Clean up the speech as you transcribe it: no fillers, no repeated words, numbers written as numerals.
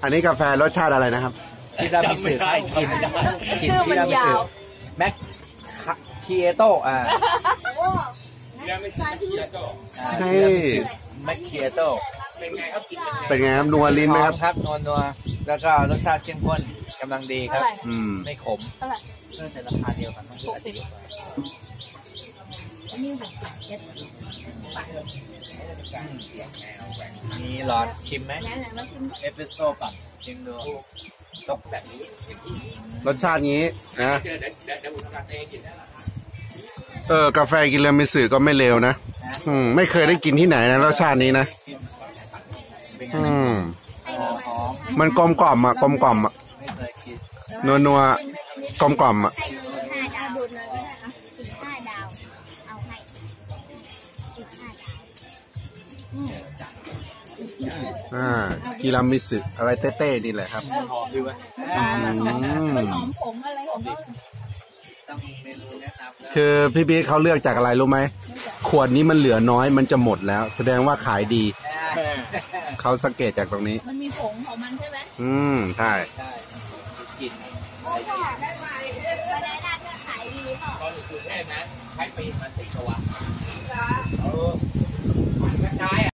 อันนี้กาแฟรสชาติอะไรนะครับที่เรามีสื่อให้กินชื่อมันยาวแม็กคีเอโต้แม็กคีเอโต้เป็นไงครับนัวลิ้นไหมครับนัวแล้วก็รสชาติเข้มข้นกำลังดีครับไม่ขมแต่ราคาเดียวกัน60มีหลอดชิมไหมเอสเปรสโซ่ปั่นชิมดูตกแบบนี้รสชาตินี้นะกาแฟกินแล้วไม่สื่อก็ไม่เลวนะไม่เคยได้กินที่ไหนนะรสชาตินี้นะมันกลมกล่อมอ่ะกลมกล่อมอ่ะนัวกลมกล่อมอ่ะกิรามิสึอะไรเต้ๆนี่แหละครับหอมดีไหมหอมผมอะไรของเขาต้องมีเมนูแนะนำคือพี่บิ๊กเขาเลือกจากอะไรรู้ไหมขวดนี้มันเหลือน้อยมันจะหมดแล้วแสดงว่าขายดีเขาสังเกตจากตรงนี้มันมีผงของมันใช่ไหมใช่กินได้ไหมก็ได้น่าจะขายดีค่ะก็คือแค่นั้นใช้ปีมัน4 ตัว